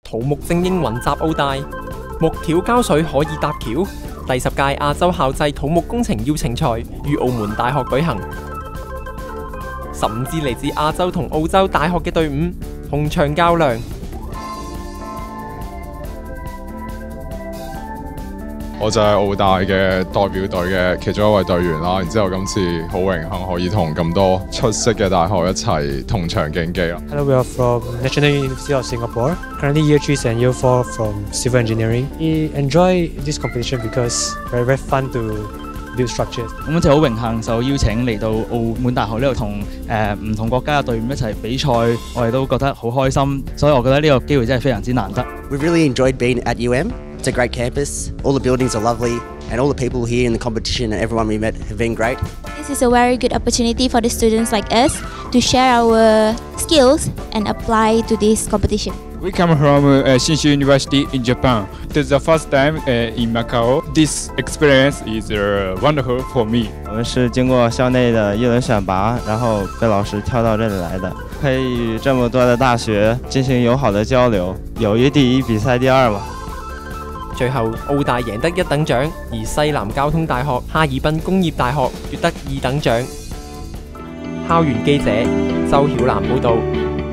土木精英雲集澳大，木條膠水可以搭橋。第10屆亞洲校際土木工程邀請賽於澳門大學舉行，15支嚟自亞洲同澳洲大學嘅隊伍同場較量。 我就係澳大嘅代表隊嘅其中一位隊員啦，然之後今次好榮幸可以同咁多出色嘅大學一齊同場競技啦。 Hello, we are from National University of Singapore. Currently year 3 and year 4 from Civil Engineering. We enjoy this competition because very fun to build structures. 咁就好榮幸受邀請嚟到澳門大學呢度同唔同國家嘅隊伍一齊比賽，我哋都覺得好開心，所以我覺得呢個機會真係非常之難得。 We really enjoyed being at UM.It's a great campus, all the buildings are lovely, and all the people here in the competition and everyone we met have been great. This is a very good opportunity for the students like us to share our skills and apply to this competition. We come from Shinshu University in Japan. This is the first time in Macau. This experience is wonderful for me. 我们是经过校内的一轮选拔，然后被老师挑到这里来的，可以与这么多的大学进行友好的交流，友谊第一，比賽第二嘛。 最後，澳大贏得1等獎，而西南交通大學、哈爾濱工業大學奪得2等獎。校園記者周曉嵐報導。